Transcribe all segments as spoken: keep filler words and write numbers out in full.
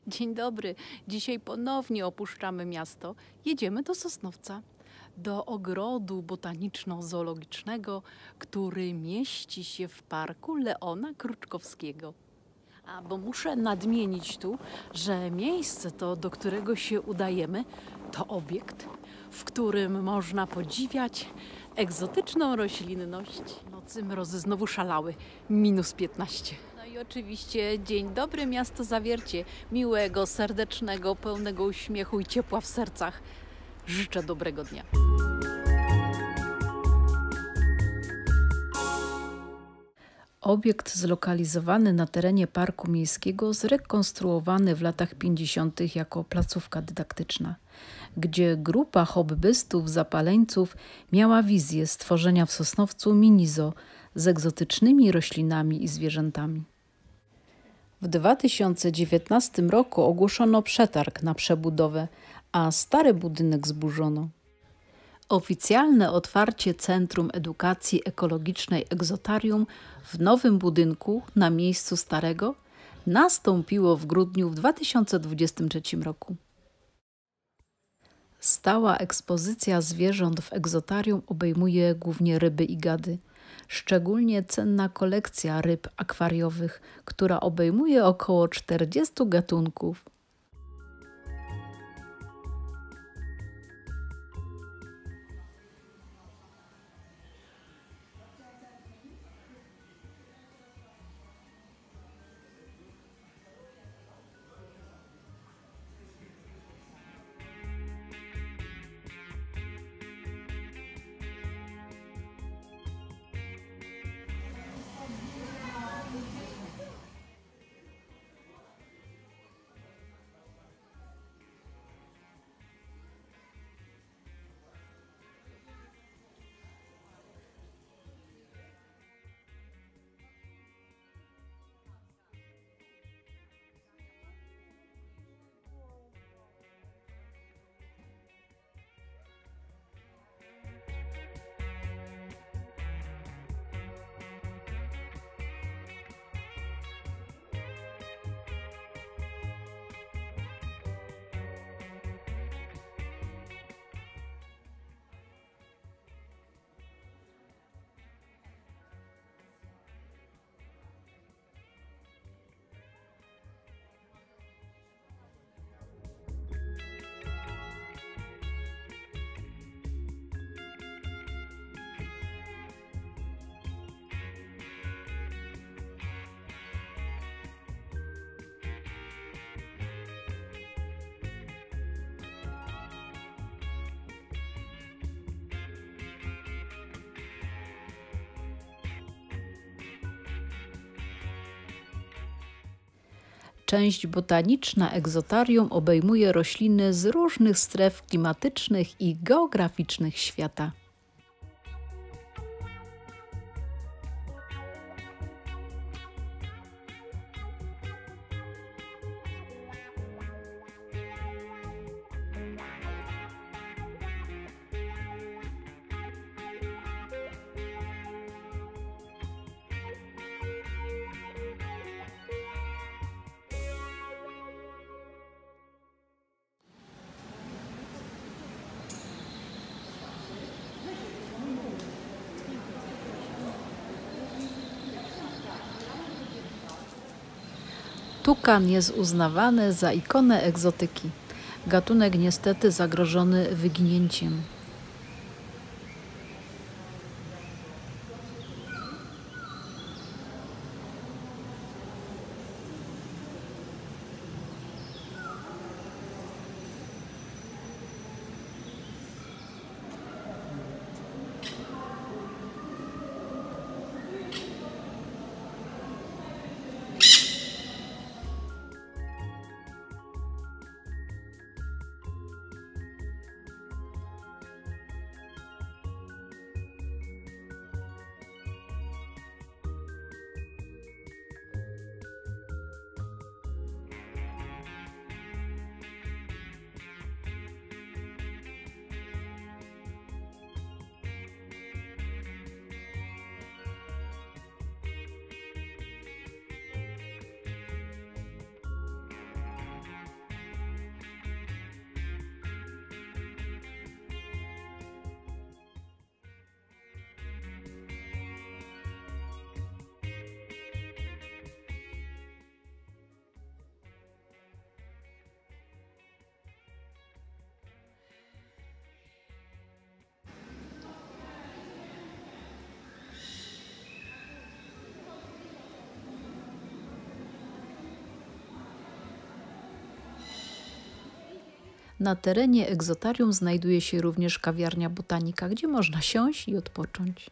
Dzień dobry. Dzisiaj ponownie opuszczamy miasto. Jedziemy do Sosnowca, do ogrodu botaniczno-zoologicznego, który mieści się w parku Leona Kruczkowskiego. A bo muszę nadmienić tu, że miejsce to, do którego się udajemy, to obiekt, w którym można podziwiać egzotyczną roślinność. Nocy mrozy znowu szalały, minus piętnaście. No i oczywiście dzień dobry miasto Zawiercie, miłego, serdecznego, pełnego uśmiechu i ciepła w sercach. Życzę dobrego dnia. Obiekt zlokalizowany na terenie Parku Miejskiego, zrekonstruowany w latach pięćdziesiątych jako placówka dydaktyczna, gdzie grupa hobbystów, zapaleńców miała wizję stworzenia w Sosnowcu mini-zoo z egzotycznymi roślinami i zwierzętami. W dwa tysiące dziewiętnastym roku ogłoszono przetarg na przebudowę, a stary budynek zburzono. Oficjalne otwarcie Centrum Edukacji Ekologicznej Egzotarium w nowym budynku na miejscu starego nastąpiło w grudniu w dwa tysiące dwudziestym trzecim roku. Stała ekspozycja zwierząt w egzotarium obejmuje głównie ryby i gady. Szczególnie cenna kolekcja ryb akwariowych, która obejmuje około czterdziestu gatunków. Część botaniczna egzotarium obejmuje rośliny z różnych stref klimatycznych i geograficznych świata. Tukan jest uznawany za ikonę egzotyki. Gatunek niestety zagrożony wyginięciem. Na terenie egzotarium znajduje się również kawiarnia Botanika, gdzie można siąść i odpocząć.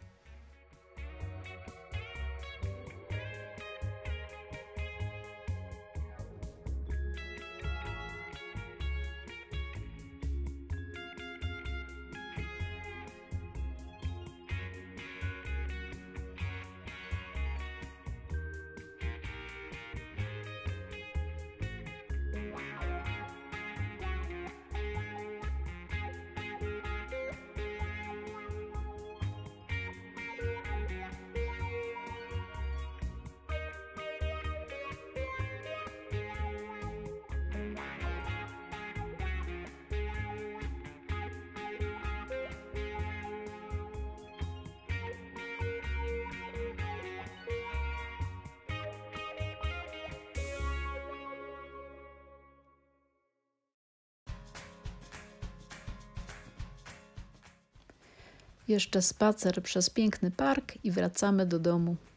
Jeszcze spacer przez piękny park i wracamy do domu.